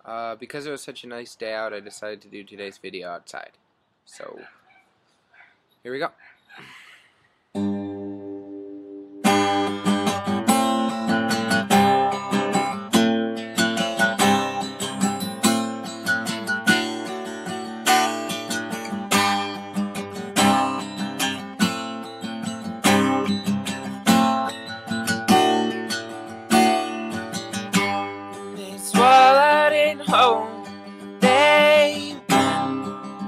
Because it was such a nice day out, I decided to do today's video outside. So, here we go. Home, they went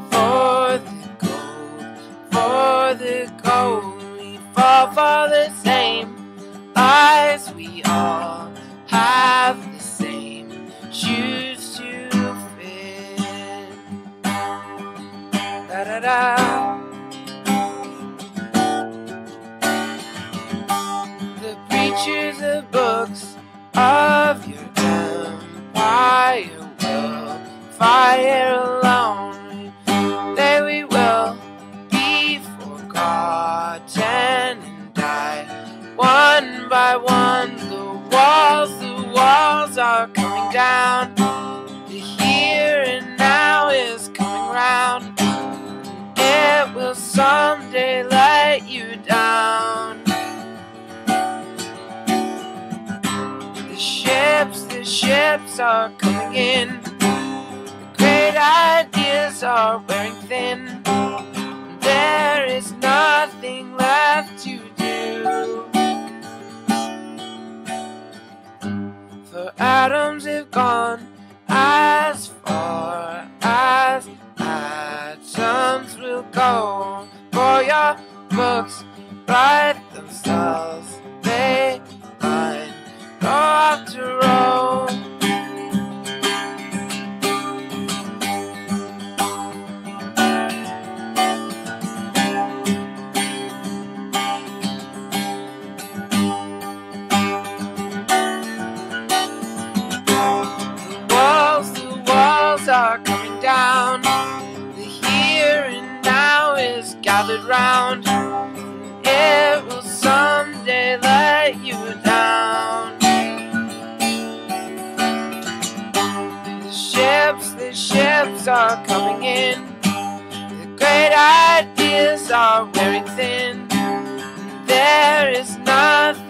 for the gold. We fall for the same lies. We all have the same shoes to fit. Da da da. The preachers of books of your empire fire alone, they we will be forgotten and die. One by one, the walls are coming down. The here and now is coming round. It will someday let you down. The ships are coming in. Great ideas are wearing thin. There is nothing left to do. For atoms have gone as far as atoms will go. For your books write themselves, they line row after row. Are coming down. The here and now is gathered round. It will someday let you down. The ships are coming in. The great ideas are wearing thin. There is nothing